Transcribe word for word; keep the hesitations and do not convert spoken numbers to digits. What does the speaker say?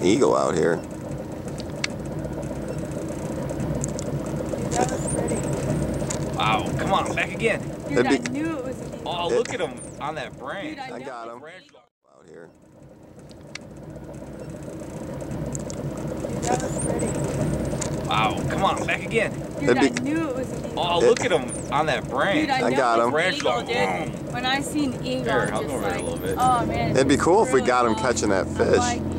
eagle out here. That was pretty. Wow, come on, back again. Dude, Be, I knew it was an eagle. Oh, look at him on that branch. Dude, I, I know got it him. was an eagle. Out here. Dude, that was pretty. Wow, come on, back again. Dude, Be, I knew it was an eagle. Oh, look at him on that branch. Dude, I, I know got it him. was an eagle, Branch dude. When I seen eagle, Here, I'm I'll just go over there like, a little bit. oh man. It'd be it's cool if we really got him long. catching that I'm fish. like,